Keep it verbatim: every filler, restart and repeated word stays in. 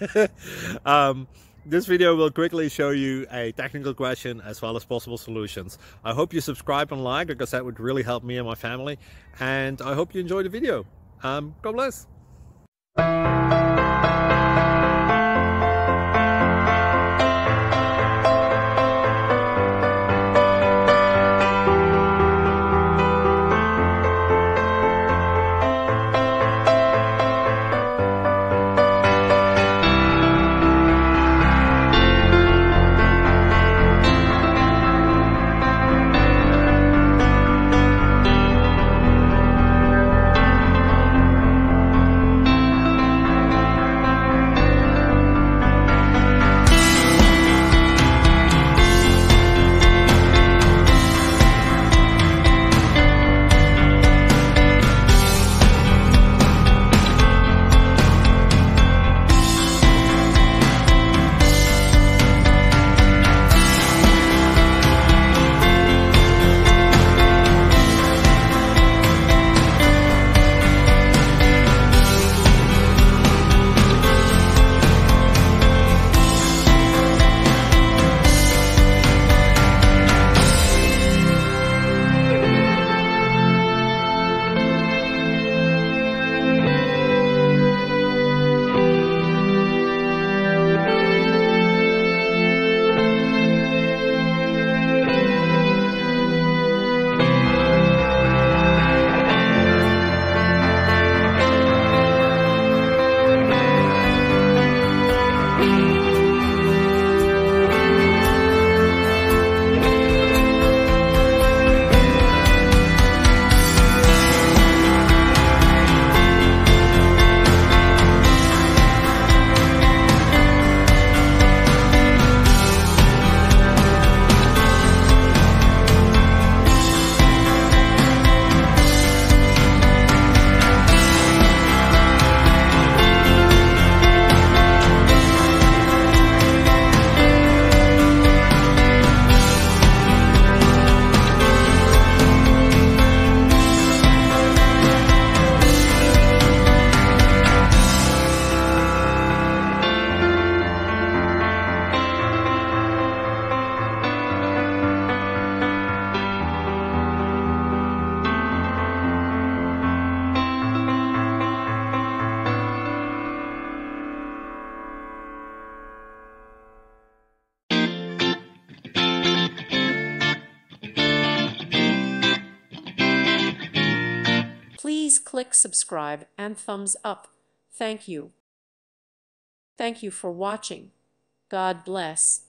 um, this video will quickly show you a technical question as well as possible solutions. I hope you subscribe and like, because that would really help me and my family. And I hope you enjoy the video. Um, God bless. Please click subscribe and thumbs up. Thank you. Thank you for watching. God bless.